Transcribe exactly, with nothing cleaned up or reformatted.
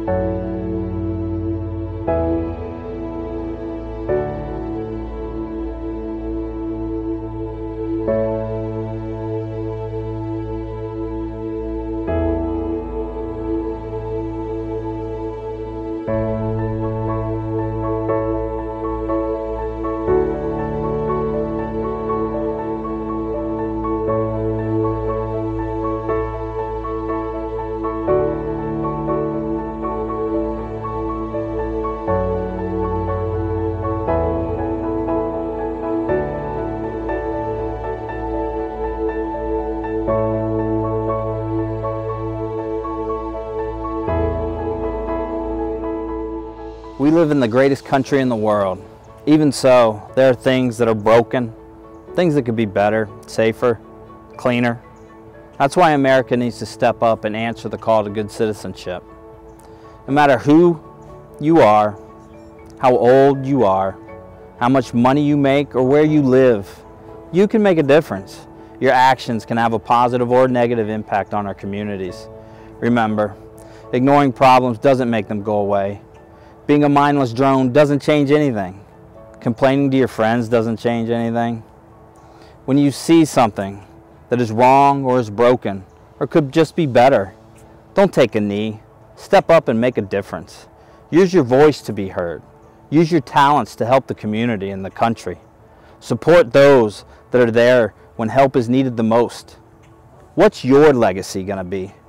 We live in the greatest country in the world. Even so, there are things that are broken, things that could be better, safer, cleaner. That's why America needs to step up and answer the call to good citizenship. No matter who you are, how old you are, how much money you make, or where you live, you can make a difference. Your actions can have a positive or negative impact on our communities. Remember, ignoring problems doesn't make them go away. Being a mindless drone doesn't change anything. Complaining to your friends doesn't change anything. When you see something that is wrong or is broken or could just be better, don't take a knee. Step up and make a difference. Use your voice to be heard. Use your talents to help the community and the country. Support those that are there when help is needed the most. What's your legacy going to be?